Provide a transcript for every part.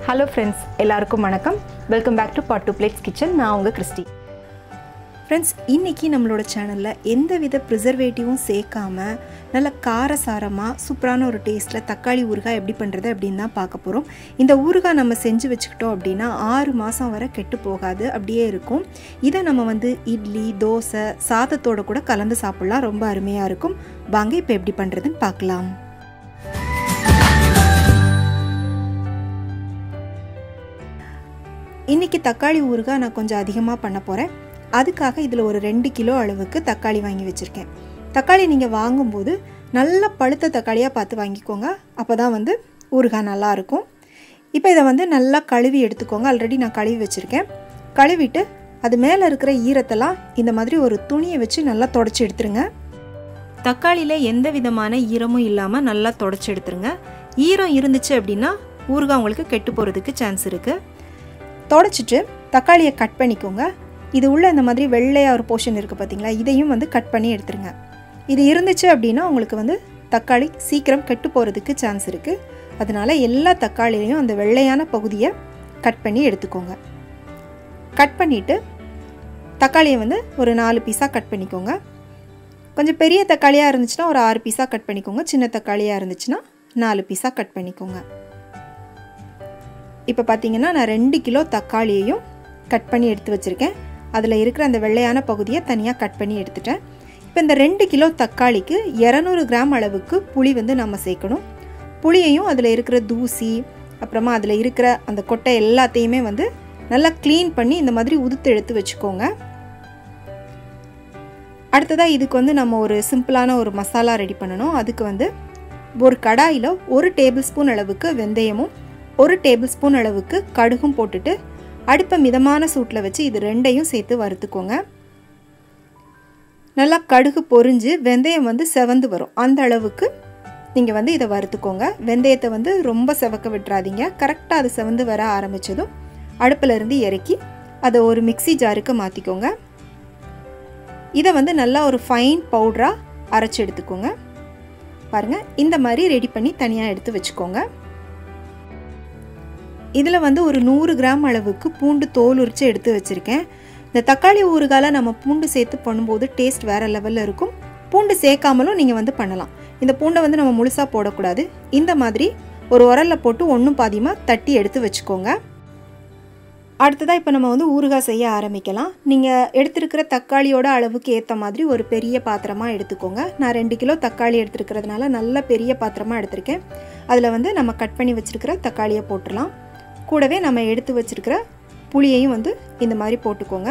Hello friends, எல்லாருக்கும் வணக்கம். Welcome back to pot 2 plates kitchen. நான் உங்கள் கிறிஸ்டி. ஃப்ரெண்ட்ஸ், இன்றைக்கி நம்மளோட சேனலில் எந்தவித ப்ரிசர்வேட்டிவும் சேர்க்காம நல்ல காரசாரமாக சூப்பரான ஒரு டேஸ்ட்டில் தக்காளி ஊறுகாய் எப்படி பண்ணுறது அப்படின்னு தான் பார்க்க போகிறோம். இந்த ஊறுகாய் நம்ம செஞ்சு வச்சுக்கிட்டோம் அப்படின்னா 6 மாதம் வரை கெட்டு போகாது, அப்படியே இருக்கும். இதை நம்ம இட்லி, தோசை, சாதத்தோடு கூட கலந்து சாப்பிட்லாம். ரொம்ப அருமையாக இருக்கும். வாங்க இப்போ எப்படி பண்ணுறதுன்னு பார்க்கலாம். இன்றைக்கி தக்காளி ஊறுகாய் நான் கொஞ்சம் அதிகமாக பண்ண போகிறேன். அதுக்காக இதில் ஒரு 2 கிலோ அளவுக்கு தக்காளி வாங்கி வச்சுருக்கேன். தக்காளி நீங்கள் வாங்கும்போது நல்ல பழுத்த தக்காளியாக பார்த்து வாங்கிக்கோங்க. அப்போ தான் ஊறுகாய் நல்லாயிருக்கும். இப்போ இதை நல்லா கழுவி எடுத்துக்கோங்க. ஆல்ரெடி நான் கழுவி வச்சுருக்கேன். கழுவிட்டு அது மேலே இருக்கிற ஈரத்தெல்லாம் இந்த மாதிரி ஒரு துணியை வச்சு நல்லா தொடச்சி எடுத்துருங்க. தக்காளியில் எந்த விதமான ஈரமும் இல்லாமல் நல்லா தொடச்சி எடுத்துருங்க. ஈரம் இருந்துச்சு அப்படின்னா ஊறுகாய் உங்களுக்கு கெட்டு போகிறதுக்கு சான்ஸ் இருக்குது. தொடச்சிட்டு தக்காளியை கட் பண்ணிக்கோங்க. இது உள்ள இந்த மாதிரி வெள்ளையாக ஒரு போர்ஷன் இருக்குது பார்த்தீங்களா, இதையும் கட் பண்ணி எடுத்துருங்க. இது இருந்துச்சு அப்படின்னா உங்களுக்கு தக்காளி சீக்கிரம் கெட்டு போகிறதுக்கு சான்ஸ் இருக்குது. அதனால் எல்லா தக்காளிலையும் அந்த வெள்ளையான பகுதியை கட் பண்ணி எடுத்துக்கோங்க. கட் பண்ணிவிட்டு தக்காளியை ஒரு 4 பீஸாக கட் பண்ணிக்கோங்க. கொஞ்சம் பெரிய தக்காளியாக இருந்துச்சுன்னா ஒரு 6 பீஸாக கட் பண்ணிக்கோங்க. சின்ன தக்காளியாக இருந்துச்சுன்னா 4 பீஸாக கட் பண்ணிக்கோங்க. இப்போ பார்த்தீங்கன்னா நான் 2 கிலோ தக்காளியையும் கட் பண்ணி எடுத்து வச்சுருக்கேன். அதில் இருக்கிற அந்த வெள்ளையான பகுதியை தனியாக கட் பண்ணி எடுத்துட்டேன். இப்போ இந்த 2 கிலோ தக்காளிக்கு 200 கிராம் அளவுக்கு புளி நம்ம சேர்க்கணும். புளியையும் அதில் இருக்கிற தூசி, அப்புறமா அதில் இருக்கிற அந்த கொட்டை எல்லாத்தையுமே நல்லா க்ளீன் பண்ணி இந்த மாதிரி உதுத்து எடுத்து வச்சுக்கோங்க. அடுத்ததாக இதுக்கு நம்ம ஒரு சிம்பிளான ஒரு மசாலா ரெடி பண்ணணும். அதுக்கு ஒரு கடாயில் 1 டேபிள் ஸ்பூன் அளவுக்கு வெந்தயமும் 1 டேபிள் ஸ்பூன் அளவுக்கு கடுகும் போட்டுட்டு அடுப்பை மிதமான சூட்டில் வச்சு இது ரெண்டையும் சேர்த்து வறுத்துக்கோங்க. நல்லா கடுகு பொரிஞ்சு வெந்தயம் செவந்து வரும். அந்த அளவுக்கு நீங்கள் இதை வறுத்துக்கோங்க. வெந்தயத்தை ரொம்ப செவக்க விட்டுறாதீங்க. கரெக்டாக அது செவந்து வர ஆரம்பித்ததும் அடுப்பில் இருந்து இறக்கி அதை ஒரு மிக்ஸி ஜாருக்கு மாற்றிக்கோங்க. இதை நல்லா ஒரு ஃபைன் பவுடராக அரைச்சி எடுத்துக்கோங்க. பாருங்கள், இந்த மாதிரி ரெடி பண்ணி தனியாக எடுத்து வச்சுக்கோங்க. இதில் ஒரு 100 கிராம் அளவுக்கு பூண்டு தோல் உரித்து எடுத்து வச்சுருக்கேன். இந்த தக்காளி ஊறுகாயில் நம்ம பூண்டு சேர்த்து பண்ணும்போது டேஸ்ட் வேறு லெவலில் இருக்கும். பூண்டு சேர்க்காமலும் நீங்கள் பண்ணலாம். இந்த பூண்டை நம்ம முழுசாக போடக்கூடாது. இந்த மாதிரி ஒரு உரலில் போட்டு ஒன்றும் பாதியமாக தட்டி எடுத்து வச்சுக்கோங்க. அடுத்ததாக இப்போ நம்ம ஊறுகாய் செய்ய ஆரம்பிக்கலாம். நீங்கள் எடுத்துருக்கிற தக்காளியோட அளவுக்கு ஏற்ற மாதிரி ஒரு பெரிய பாத்திரமாக எடுத்துக்கோங்க. நான் 2 கிலோ தக்காளி எடுத்துருக்கிறதுனால நல்ல பெரிய பாத்திரமாக எடுத்திருக்கேன். அதில் நம்ம கட் பண்ணி வச்சுருக்கிற தக்காளியை போட்டுடலாம். கூடவே நம்ம எடுத்து வச்சுருக்கிற புளியையும் இந்த மாதிரி போட்டுக்கோங்க.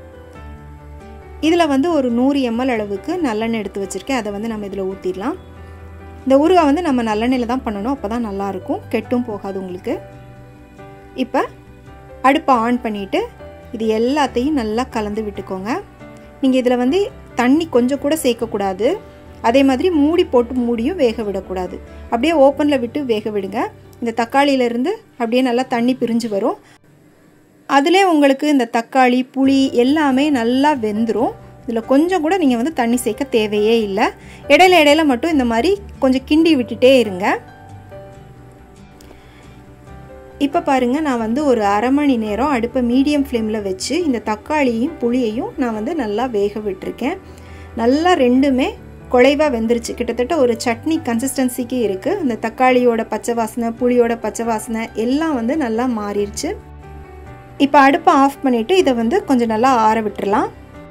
இதில் ஒரு 100 ml அளவுக்கு நல்லெண்ணெய் எடுத்து வச்சுருக்கேன். அதை நம்ம இதில் ஊற்றிடலாம். இந்த ஊறுகாய் நம்ம நல்லெண்ணெயில் தான் பண்ணணும். அப்போ தான் நல்லாயிருக்கும், கெட்டும் போகாது உங்களுக்கு. இப்போ அடுப்பை ஆன் பண்ணிவிட்டு இது எல்லாத்தையும் நல்லா கலந்து விட்டுக்கோங்க. நீங்கள் இதில் தண்ணி கொஞ்சம் கூட சேர்க்கக்கூடாது. அதே மாதிரி மூடி போட்டு மூடியும் வேக விடக்கூடாது. அப்படியே ஓப்பனில் விட்டு வேக விடுங்க. இந்த தக்காளியிலேருந்து அப்படியே நல்லா தண்ணி பிரிஞ்சு வரும். அதிலே உங்களுக்கு இந்த தக்காளி, புளி எல்லாமே நல்லா வெந்துடும். இதில் கொஞ்சம் கூட நீங்கள் தண்ணி சேர்க்க தேவையே இல்லை. இடையில மட்டும் இந்த மாதிரி கொஞ்சம் கிண்டி விட்டுட்டே இருங்க. இப்போ பாருங்கள், நான் ஒரு அரை மணி நேரம் அடுப்பை மீடியம் ஃப்ளேமில் வச்சு இந்த தக்காளியும் புளியையும் நான் நல்லா வேக விட்டுருக்கேன். நல்லா ரெண்டுமே குழைவாக வெந்துருச்சு. கிட்டத்தட்ட ஒரு சட்னி கன்சிஸ்டன்சிக்கு இருக்குது. இந்த தக்காளியோட பச்சை வாசனை, புளியோட பச்சை வாசனை எல்லாம் நல்லா மாறிடுச்சு. இப்போ அடுப்பை ஆஃப் பண்ணிவிட்டு இதை கொஞ்சம் நல்லா ஆற விட்டுறலாம்.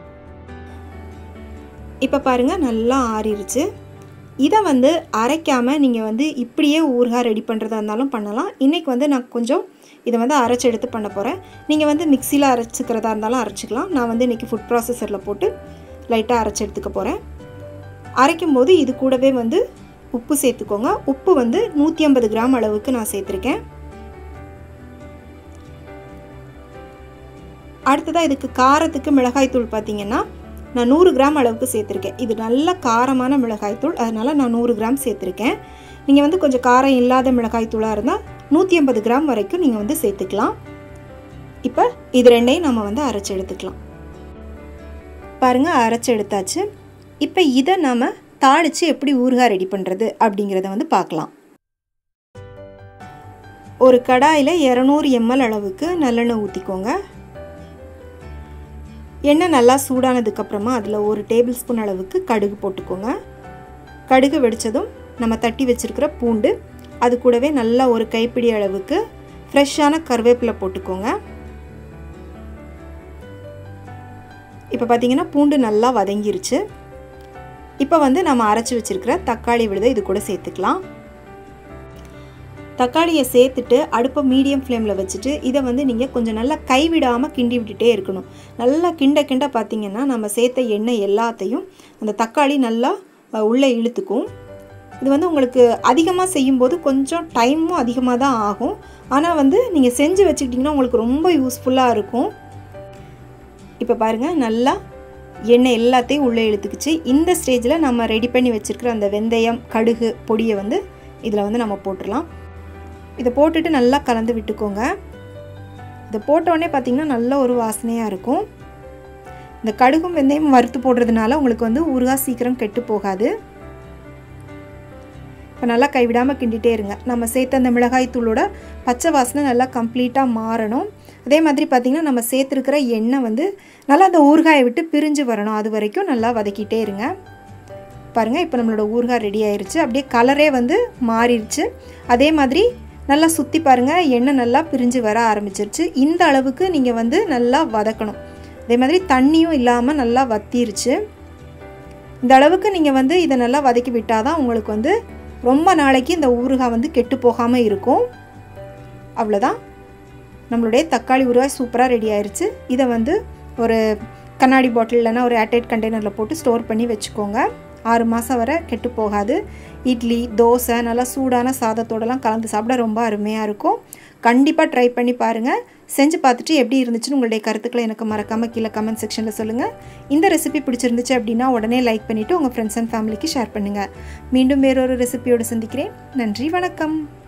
இப்போ பாருங்கள், நல்லா ஆறிடுச்சு. இதை அரைக்காமல் நீங்கள் இப்படியே ஊறுகாய் ரெடி பண்ணுறதா இருந்தாலும் பண்ணலாம். இன்றைக்கி நான் கொஞ்சம் இதை அரைச்சி எடுத்து பண்ண போகிறேன். நீங்கள் மிக்சியில் அரைச்சிக்கிறதா இருந்தாலும் அரைச்சிக்கலாம். நான் இன்றைக்கி ஃபுட் ப்ராசஸரில் போட்டு லைட்டாக அரைச்சி எடுத்துக்க போகிறேன். அரைக்கும்போது இது கூடவே உப்பு சேர்த்துக்கோங்க. உப்பு 150 கிராம் அளவுக்கு நான் சேர்த்துருக்கேன். அடுத்ததாக இதுக்கு காரத்துக்கு மிளகாய்த்தூள் பார்த்திங்கன்னா நான் 100 கிராம் அளவுக்கு சேர்த்துருக்கேன். இது நல்ல காரமான மிளகாய்த்தூள், அதனால் நான் 100 கிராம் சேர்த்துருக்கேன். நீங்கள் கொஞ்சம் காரம் இல்லாத மிளகாய்த்தூளாக இருந்தால் 150 கிராம் வரைக்கும் நீங்கள் சேர்த்துக்கலாம். இப்போ இது ரெண்டையும் நம்ம அரைச்சி எடுத்துக்கலாம். பாருங்கள், அரைச்சி எடுத்தாச்சு. இப்போ இதை நம்ம தாளித்து எப்படி ஊறுகாய் ரெடி பண்ணுறது அப்படிங்கிறத பார்க்கலாம். ஒரு கடாயில் 200 ml அளவுக்கு நல்லெண்ணெய் ஊற்றிக்கோங்க. எண்ணெய் நல்லா சூடானதுக்கப்புறமா அதில் 1 டேபிள் ஸ்பூன் அளவுக்கு கடுகு போட்டுக்கோங்க. கடுகு வெடித்ததும் நம்ம தட்டி வச்சுருக்கிற பூண்டு, அது கூடவே நல்லா ஒரு கைப்பிடி அளவுக்கு ஃப்ரெஷ்ஷான கருவேப்பிலை போட்டுக்கோங்க. இப்போ பார்த்திங்கன்னா பூண்டு நல்லா வதங்கிருச்சு. இப்போ வந்து நம்ம அரைச்சி வச்சுருக்கிற தக்காளி விழுதை இது கூட சேர்த்துக்கலாம். தக்காளியை சேர்த்துட்டு அடுப்பை மீடியம் ஃப்ளேமில் வச்சுட்டு இதை வந்து நீங்கள் கொஞ்சம் நல்லா கைவிடாமல் கிண்டி விட்டுட்டே இருக்கணும். நல்லா கிண்ட பார்த்திங்கன்னா நம்ம சேர்த்த எண்ணெய் எல்லாத்தையும் அந்த தக்காளி நல்லா உள்ளே இழுத்துக்கும். இது வந்து உங்களுக்கு அதிகமாக செய்யும்போது கொஞ்சம் டைமும் அதிகமாக தான் ஆகும். ஆனால் வந்து நீங்கள் செஞ்சு வச்சுக்கிட்டிங்கன்னா உங்களுக்கு ரொம்ப யூஸ்ஃபுல்லாக இருக்கும். இப்போ பாருங்கள், நல்லா எண்ணெய் எல்லாத்தையும் உள்ளே இழுத்துக்குச்சு. இந்த ஸ்டேஜில் நம்ம ரெடி பண்ணி வச்சுருக்கிற அந்த வெந்தயம் கடுகு பொடியை வந்து இதில் வந்து நம்ம போட்டுடலாம். இதை போட்டுட்டு நல்லா கலந்து விட்டுக்கோங்க. இதை போட்டோடனே பார்த்திங்கன்னா நல்ல ஒரு வாசனையாக இருக்கும். இந்த கடுகும் வெந்தயம் வறுத்து போடுறதுனால உங்களுக்கு வந்து ஊறுகாய் சீக்கிரம் கெட்டு போகாது. இப்போ நல்லா கைவிடாமல் கிண்டிகிட்டே இருங்க. நம்ம சேர்த்த அந்த மிளகாய் தூளோட பச்சை வாசனை நல்லா கம்ப்ளீட்டாக மாறணும். அதே மாதிரி பார்த்திங்கன்னா நம்ம சேர்த்துருக்கிற எண்ணெய் வந்து நல்லா அந்த ஊறுகாயை விட்டு பிரிஞ்சு வரணும். அது வரைக்கும் நல்லா வதக்கிட்டே இருங்க. பாருங்கள், இப்போ நம்மளோட ஊறுகாய் ரெடி ஆயிடுச்சு. அப்படியே கலரே வந்து மாறிடுச்சு. அதே மாதிரி நல்லா சுற்றி பாருங்கள், எண்ணெய் நல்லா பிரிஞ்சு வர ஆரம்பிச்சிருச்சு. இந்த அளவுக்கு நீங்கள் வந்து நல்லா வதக்கணும். அதே மாதிரி தண்ணியும் இல்லாமல் நல்லா வத்திருச்சு. இந்த அளவுக்கு நீங்கள் வந்து இதை நல்லா வதக்கி விட்டால் தான் உங்களுக்கு வந்து ரொம்ப நாளைக்கு இந்த ஊறுகாய் வந்து கெட்டு போகாமல் இருக்கும். அவ்வளோதான், நம்மளுடைய தக்காளி ஊறுகாய் சூப்பராக ரெடி ஆயிடுச்சு. இதை வந்து ஒரு கண்ணாடி பாட்டில் இல்லைனா ஒரு ஏர்டைட் கண்டெய்னரில் போட்டு ஸ்டோர் பண்ணி வச்சுக்கோங்க. 6 மாதம் வரை கெட்டு போகாது. இட்லி, தோசை, நல்லா சூடான சாதத்தோடலாம் கலந்து சாப்பிட ரொம்ப அருமையாக இருக்கும். கண்டிப்பாக ட்ரை பண்ணி பாருங்கள். செஞ்சு பார்த்துட்டு எப்படி இருந்துச்சுன்னு உங்களுடைய கருத்துக்களை எனக்கு மறக்காமல் கீழே கமெண்ட் செக்ஷனில் சொல்லுங்கள். இந்த ரெசிபி பிடிச்சிருந்துச்சு அப்படின்னா உடனே லைக் பண்ணிவிட்டு உங்கள் ஃப்ரெண்ட்ஸ் அண்ட் ஃபேமிலிக்கு ஷேர் பண்ணுங்கள். மீண்டும் வேறொரு ரெசிபியோடு சந்திக்கிறேன். நன்றி, வணக்கம்.